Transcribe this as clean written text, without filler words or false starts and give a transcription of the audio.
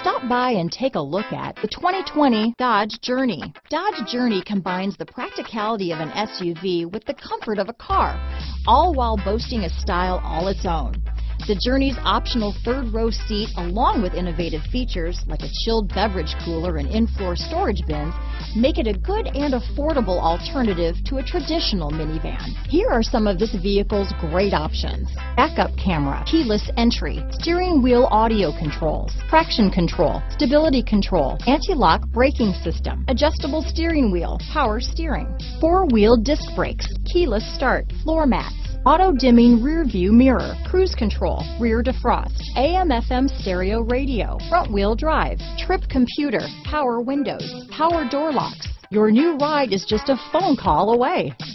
Stop by and take a look at the 2020 Dodge Journey. Dodge Journey combines the practicality of an SUV with the comfort of a car, all while boasting a style all its own. The Journey's optional third-row seat, along with innovative features like a chilled beverage cooler and in-floor storage bins, make it a good and affordable alternative to a traditional minivan. Here are some of this vehicle's great options: backup camera, keyless entry, steering wheel audio controls, traction control, stability control, anti-lock braking system, adjustable steering wheel, power steering, four-wheel disc brakes, keyless start, floor mats, auto-dimming rear-view mirror, cruise control, rear defrost, AM/FM stereo radio, front-wheel drive, trip computer, power windows, power door locks. Your new ride is just a phone call away.